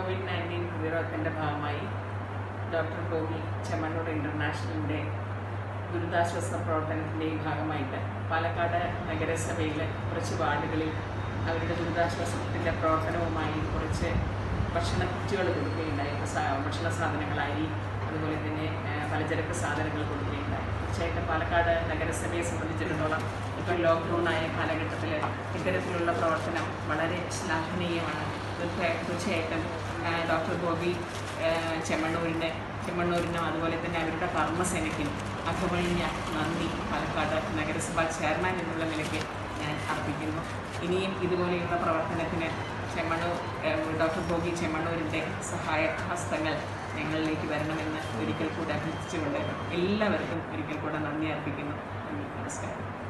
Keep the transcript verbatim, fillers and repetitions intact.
Covid nineteen പ്രതിരോധത്തിൻ്റെ ഭാഗമായി doctor Gopi Chemmanur ഇൻ്റർനാഷണലിൻ്റെ ദുരിതാശ്വാസ പ്രവർത്തനത്തിൻ്റെയും ഭാഗമായിട്ട് പാലക്കാട് നഗരസഭയിലെ കുറച്ച് വാർഡുകളിൽ അവരുടെ ദുരിതാശ്വാസത്തിൻ്റെ പ്രവർത്തനവുമായി കുറച്ച് ഭക്ഷണ കിറ്റുകൾ കൊടുക്കുകയുണ്ടായി. ഭക്ഷണ സാധനങ്ങൾ, അരി, അതുപോലെ തന്നെ പലചരക്ക് സാധനങ്ങൾ കൊടുക്കുകയുണ്ടായി. തീർച്ചയായിട്ടും പാലക്കാട് നഗരസഭയെ സംബന്ധിച്ചിടത്തോളം ഇപ്പോൾ ലോക്ക്ഡൗണായ കാലഘട്ടത്തിൽ ഇത്തരത്തിലുള്ള പ്രവർത്തനം വളരെ ശ്ലാഘനീയമാണ്. തീർച്ചയായിട്ടും ഡോക്ടർ ഗോപി ചെമ്മണ്ണൂരിൻ്റെ ചെമ്മണ്ണൂരിനും അതുപോലെ തന്നെ അവരുടെ കർമ്മസേനയ്ക്കും അകമഴിഞ്ഞ നന്ദി പാലക്കാട് നഗരസഭാ ചെയർമാൻ എന്നുള്ള നിലയ്ക്ക് ഞാൻ അർപ്പിക്കുന്നു. ഇനിയും ഇതുപോലെയുള്ള പ്രവർത്തനത്തിന് ചെമ്മണ്ണൂർ ഡോക്ടർ ഗോപി ചെമ്മണ്ണൂരിൻ്റെ സഹായ ഹസ്തങ്ങൾ ഞങ്ങളിലേക്ക് വരണമെന്ന് ഒരിക്കൽ കൂടെ അഭ്യർത്ഥിച്ചുകൊണ്ട് എല്ലാവർക്കും ഒരിക്കൽ കൂടെ നന്ദി അർപ്പിക്കുന്നു. നമസ്കാരം.